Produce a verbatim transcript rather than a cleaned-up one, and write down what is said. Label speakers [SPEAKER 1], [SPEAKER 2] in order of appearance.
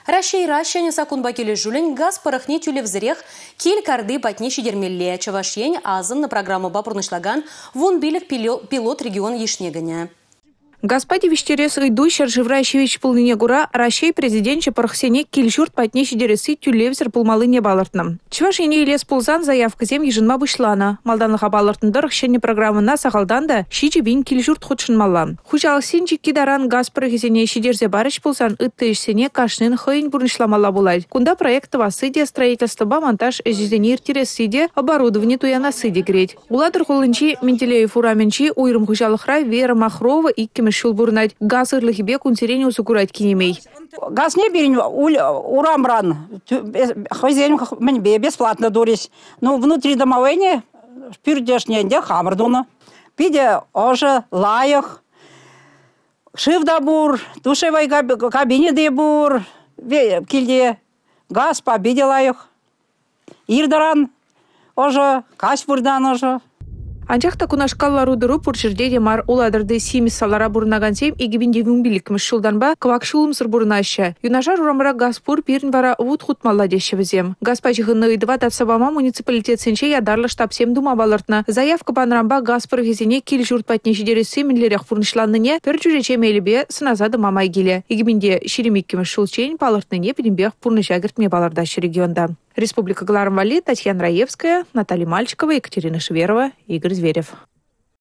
[SPEAKER 1] Рашей Ращане сакунба келе жулень газ парахне тюлевзрех кель карды патне шидермелле чавашень азым на программу бапурнышлаган вон билик пилот регион Ешнегоня.
[SPEAKER 2] Господи виштерес иду Шаржевращевич полныне гура Рашей президентче парахсене кильжурт патне шидересы тюлевзер пулмалыне балартным. Чавашене илес пулзан заявка зем ежинма вышлана. Малданлыха балартындыр хшене программына сахалданда шичи бин кильжурт худшын мала. Хучалсенчи кидаран газ парахсене шидерзе барыч пулзан ыттышсене кашнын хыйн бурнышламала булай. Кунда проекта васыде строительство монтаж эзизенир тересиде оборудование туяна сыде греть. Уладыр хулынчи Менделеев ураменчи уйрым хучалыхрай Вера Махрова и шул бурнать газ ырлыхибе кунсерене усукурать кинемей.
[SPEAKER 3] Газ не берем, урамран, хозяин мне бесплатно дурись. Ну, внутри домовыне, пирдешне, где хамрдуна. Пиде оже, лаях, шивдабур, душевой кабине дебур, кильде, газ победила их. Ирдаран оже, кашбурдан оже.
[SPEAKER 2] Анчахта кунашкаллару дыру пурчердеде мар уладырды симис салара бурнагансем игибинде вумбиликмеш шулданба квакшулымсыр бурнаща. Юнажар урамра газпур пирн вара вуд хутмалла дешевзем. Газпачыхынны идва татсабама муниципалитет сенче ядарлы штабсем дума балыртна. Заявка банрамба газпыр хизине кил журт патне шидересі минлерях фурнышланныне пер жүрече мейлібе сыназады мамай келе. Игибинде ширемиккемеш шулчейн палыртныне пиринбех пурнышагертме балардащы регионда. Республика Гларамвали, Татьяна Раевская, Наталья Мальчикова, Екатерина Шверова, Игорь Зверев.